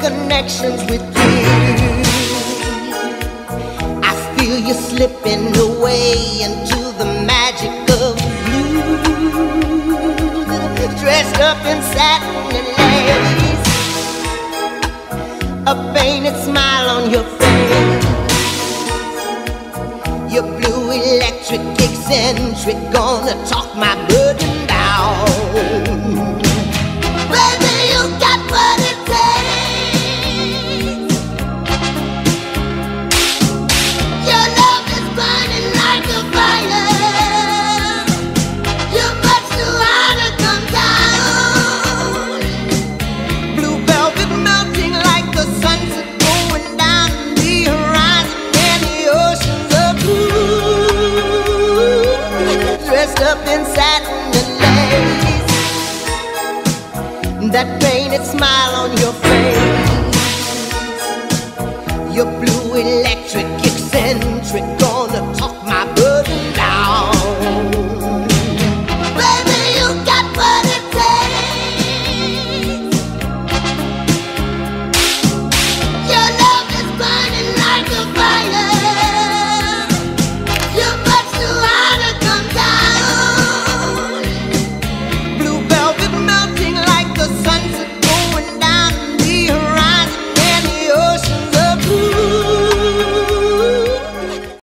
connections with you. I feel you slipping away into the magic of blue, dressed up in satin and lace, a painted smile on your face. You're blue, electric, eccentric, gonna talk my burden down. Baby, you got what it takes. Your love is burning like a fire. You're much too hard to come down. Blue velvet melting like the sunset going down the horizon and the oceans of blue, dressed up in satin and lace, that painted smile on your face. You're blue, electric, eccentric, gonna talk my